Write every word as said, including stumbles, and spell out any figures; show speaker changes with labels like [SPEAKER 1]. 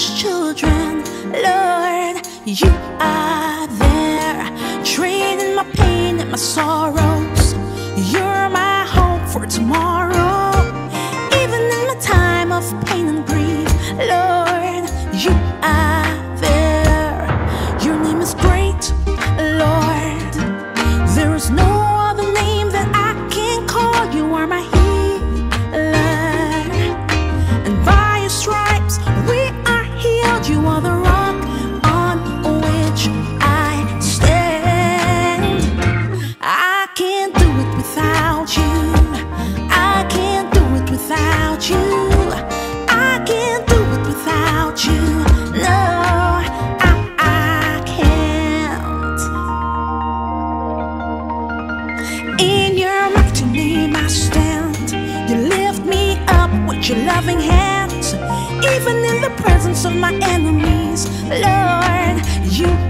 [SPEAKER 1] lost children. Lord, you are there, trading my pain and my sorrows. You're my hope for tomorrow, even in my time of pain and grief. Lord, you are there. Your name is great, Lord. There is no other name that I can call. You are my healer, and by your stripes we are healed. You are the rock on which I stand. I can't do it without you. I can't do it without you. I can't do it without you. No, I, I can't. In your mighty name I stand. You lift me up with your loving hands, even in the presence of my enemies. Lord, you